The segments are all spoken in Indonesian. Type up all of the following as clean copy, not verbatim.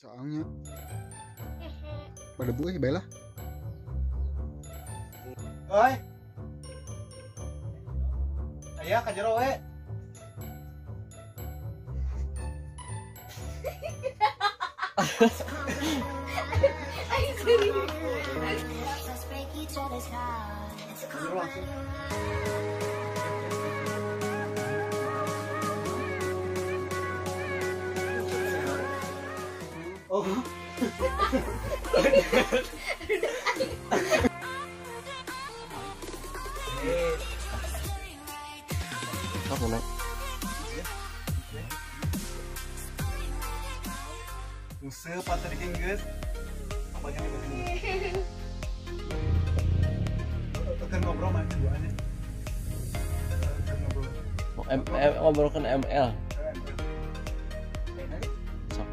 Soalnya pada buih baiklah. Oi. Aya ka jero we. Jero langsung. Oh. Apa nak? Museu patah diking geus. Apa yang dibuat? Akan ngobrol mah keduanya. Akan ngobrol. Ngobrolkan ML. Sok.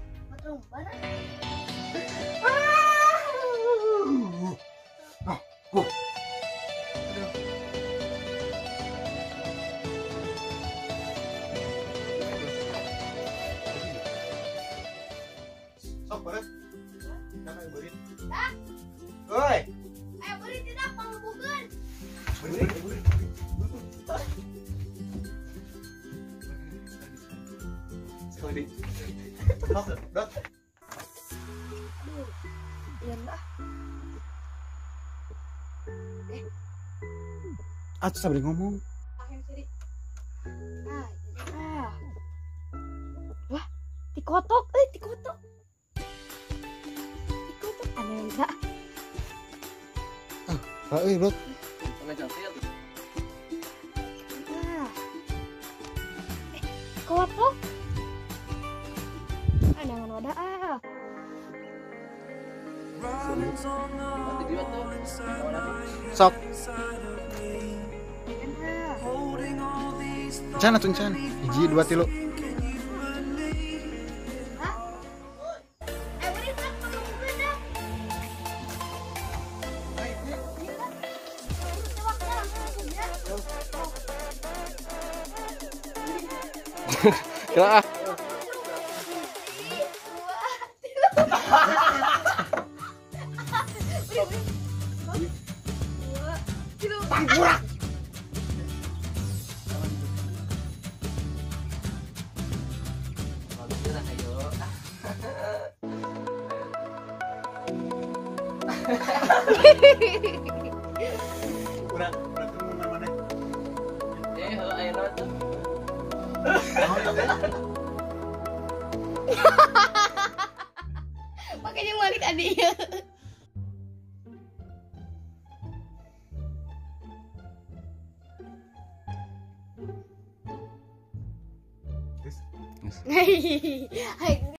Sok beres. Kan ayo beurit. Oi. Ayo beri tidak pangbukeun. Beurit. Sekali. Sok, dot. Iya lah. Atuh sabari ngomong. Akhir sini. Wah, tikotok, tikotok. Tikotok aneh enggak? Euy, Bro. Tikotok. Jangan wadah Sok. Can atuh can. 1 2 3. Kira ah. Udah ketemu mana? Ayo tuh. Makanya balik adiknya. Terus Hai.